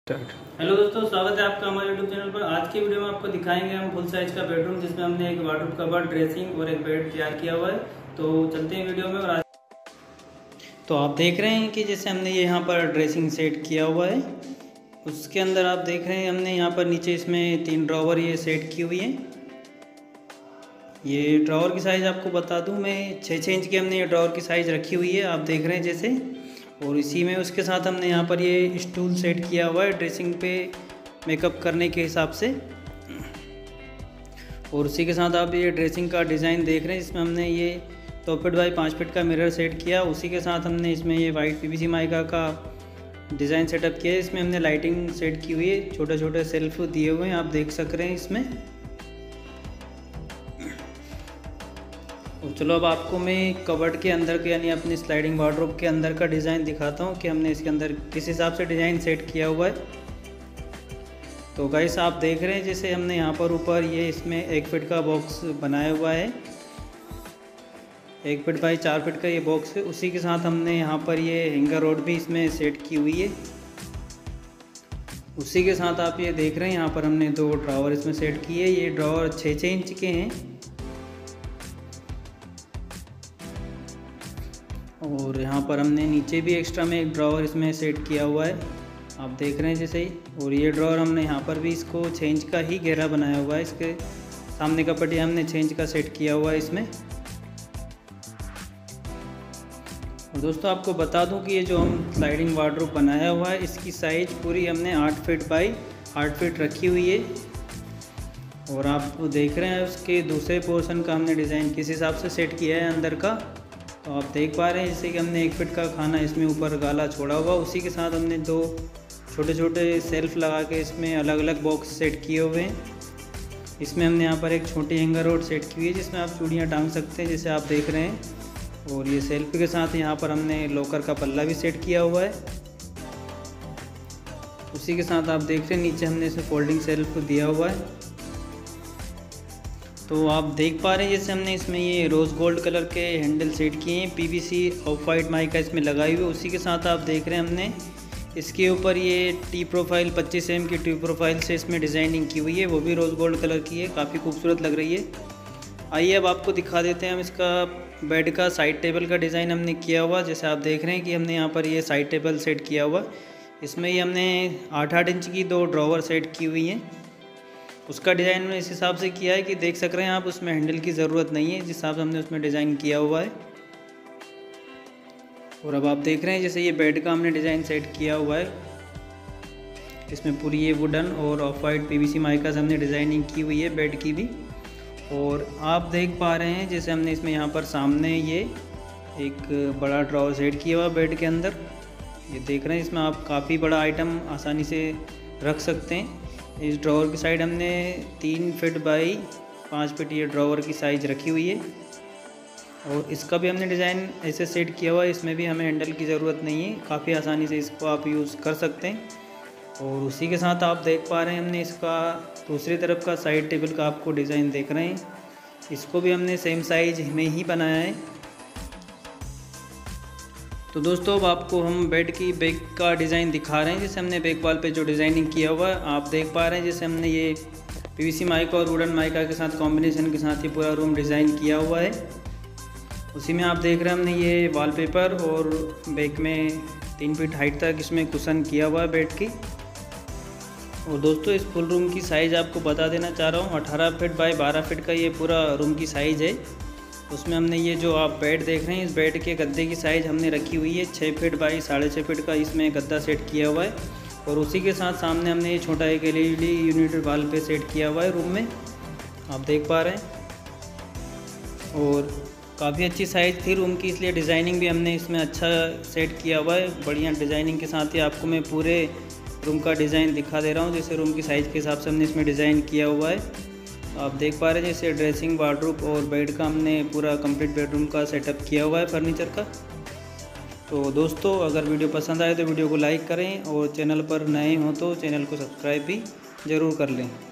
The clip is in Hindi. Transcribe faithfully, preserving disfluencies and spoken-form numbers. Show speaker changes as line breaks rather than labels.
हेलो दोस्तों, स्वागत है आपका हमारे यूट्यूब चैनल पर। आज की वीडियो में आपको दिखाएंगे हम फुल साइज का बेडरूम, जिसमें हमने एक वार्डरोब कबर्ड, ड्रेसिंग और एक बेड तैयार किया हुआ है। तो चलते हैं वीडियो में। और आज तो आप देख रहे हैं कि जैसे हमने ये यहाँ पर ड्रेसिंग सेट किया हुआ है, उसके अंदर आप देख रहे हैं हमने यहाँ पर नीचे इसमें तीन ड्रॉवर ये सेट की हुई है। ये ड्रॉवर की साइज़ आपको बता दूँ मैं, छः छः इंच की हमने ये ड्रॉवर की साइज़ रखी हुई है, आप देख रहे हैं जैसे। और इसी में उसके साथ हमने यहाँ पर ये स्टूल सेट किया हुआ है ड्रेसिंग पे मेकअप करने के हिसाब से। और उसी के साथ आप ये ड्रेसिंग का डिज़ाइन देख रहे हैं, इसमें हमने ये दो फीट बाई पाँच फीट का मिरर सेट किया। उसी के साथ हमने इसमें ये वाइट पीवीसी माइका का डिज़ाइन सेटअप किया है। इसमें हमने लाइटिंग सेट की हुई है, छोटे छोटे सेल्फ दिए हुए हैं, आप देख सक रहे हैं इसमें। और चलो अब आपको मैं कबर्ड के अंदर के यानी अपनी स्लाइडिंग वार्डरोब के अंदर का डिज़ाइन दिखाता हूँ कि हमने इसके अंदर किस हिसाब से डिज़ाइन सेट किया हुआ है। तो गाइस आप देख रहे हैं जैसे हमने यहाँ पर ऊपर ये इसमें एक फीट का बॉक्स बनाया हुआ है, एक फीट बाई चार फीट का ये बॉक्स है। उसी के साथ हमने यहाँ पर ये हैंगर रोड भी इसमें सेट की हुई है। उसी के साथ आप ये देख रहे हैं यहाँ पर हमने दो ड्रॉवर इसमें सेट किए। ये ड्रॉवर छः छः इंच के हैं और यहाँ पर हमने नीचे भी एक्स्ट्रा में एक ड्रॉवर इसमें सेट किया हुआ है, आप देख रहे हैं जैसे ही। और ये ड्रॉवर हमने यहाँ पर भी इसको छः इंच का ही घेरा बनाया हुआ है, इसके सामने का पट्टी हमने छः इंच का सेट किया हुआ है इसमें। और दोस्तों आपको बता दूं कि ये जो हम स्लाइडिंग वार्डरोब बनाया हुआ है, इसकी साइज़ पूरी हमने आठ फीट बाई आठ फीट रखी हुई है। और आप देख रहे हैं उसके दूसरे पोर्शन का हमने डिज़ाइन किस हिसाब से सेट किया है अंदर का। तो आप देख पा रहे हैं जैसे कि हमने एक फीट का खाना इसमें ऊपर गाला छोड़ा हुआ, उसी के साथ हमने दो छोटे छोटे सेल्फ लगा के इसमें अलग अलग बॉक्स सेट किए हुए हैं। इसमें हमने यहाँ पर एक छोटी हैंगर रोड सेट की हुई है, जिसमें आप चूड़ियाँ टांग सकते हैं जैसे आप देख रहे हैं। और ये सेल्फ के साथ यहाँ पर हमने लॉकर का पल्ला भी सेट किया हुआ है। उसी के साथ आप देख रहे हैं नीचे हमने इसे फोल्डिंग सेल्फ दिया हुआ है। तो आप देख पा रहे हैं जैसे हमने इसमें ये रोज़ गोल्ड कलर के हैंडल सेट किए हैं, पीवीसी ऑफ वाइट माइका इसमें लगाई हुई है। उसी के साथ आप देख रहे हैं हमने इसके ऊपर ये टी प्रोफाइल पच्चीस एम की टी प्रोफाइल से इसमें डिज़ाइनिंग की हुई है, वो भी रोज़ गोल्ड कलर की है, काफ़ी खूबसूरत लग रही है। आइए अब आपको दिखा देते हैं हम इसका बेड का साइड टेबल का डिज़ाइन हमने किया हुआ। जैसे आप देख रहे हैं कि हमने यहाँ पर ये साइड टेबल सेट किया हुआ, इसमें ही हमने आठ आठ इंच की दो ड्रॉवर सेट की हुई हैं। उसका डिज़ाइन में इस हिसाब से किया है कि देख सक रहे हैं आप, उसमें हैंडल की ज़रूरत नहीं है, जिस हिसाब से हमने उसमें डिज़ाइन किया हुआ है। और अब आप देख रहे हैं जैसे ये बेड का हमने डिज़ाइन सेट किया हुआ है, इसमें पूरी ये वुडन और ऑफ वाइट पीवीसी माइका से हमने डिज़ाइनिंग की हुई है बेड की भी। और आप देख पा रहे हैं जैसे हमने इसमें यहाँ पर सामने ये एक बड़ा ड्रॉवर सेट किया हुआ बेड के अंदर, ये देख रहे हैं। इसमें आप काफ़ी बड़ा आइटम आसानी से रख सकते हैं। इस ड्रॉवर की साइड हमने तीन फीट बाई पाँच फीट ये ड्रॉवर की साइज़ रखी हुई है। और इसका भी हमने डिज़ाइन ऐसे सेट किया हुआ है, इसमें भी हमें हैंडल की ज़रूरत नहीं है, काफ़ी आसानी से इसको आप यूज़ कर सकते हैं। और उसी के साथ आप देख पा रहे हैं हमने इसका दूसरी तरफ का साइड टेबल का आपको डिज़ाइन देख रहे हैं, इसको भी हमने सेम साइज में ही बनाया है। तो दोस्तों अब आपको हम बेड की बैक का डिज़ाइन दिखा रहे हैं, जैसे हमने बैक वॉल पे जो डिज़ाइनिंग किया हुआ है आप देख पा रहे हैं। जैसे हमने ये पीवीसी माइका और वुडन माइका के साथ कॉम्बिनेशन के साथ ये पूरा रूम डिज़ाइन किया हुआ है। उसी में आप देख रहे हैं हमने ये वॉलपेपर और बैक में तीन फीट हाइट तक इसमें कुशन किया हुआ है बेड की। और दोस्तों इस फुल रूम की साइज़ आपको बता देना चाह रहा हूँ, अठारह फीट बाई बारह फीट का ये पूरा रूम की साइज़ है। उसमें हमने ये जो आप बेड देख रहे हैं, इस बेड के गद्दे की साइज़ हमने रखी हुई है छः फीट बाई साढ़े छः फीट का इसमें गद्दा सेट किया हुआ है। और उसी के साथ सामने हमने ये छोटा एक एलईडी यूनिट वाल पे सेट किया हुआ है रूम में, आप देख पा रहे हैं। और काफ़ी अच्छी साइज़ थी रूम की, इसलिए डिज़ाइनिंग भी हमने इसमें अच्छा सेट किया हुआ है। बढ़िया डिज़ाइनिंग के साथ ही आपको मैं पूरे रूम का डिज़ाइन दिखा दे रहा हूँ, जैसे रूम की साइज़ के हिसाब से हमने इसमें डिज़ाइन किया हुआ है। आप देख पा रहे हैं जैसे ड्रेसिंग वार्डरोब और बेड का हमने पूरा कंप्लीट बेडरूम का सेटअप किया हुआ है फर्नीचर का। तो दोस्तों अगर वीडियो पसंद आए तो वीडियो को लाइक करें और चैनल पर नए हों तो चैनल को सब्सक्राइब भी ज़रूर कर लें।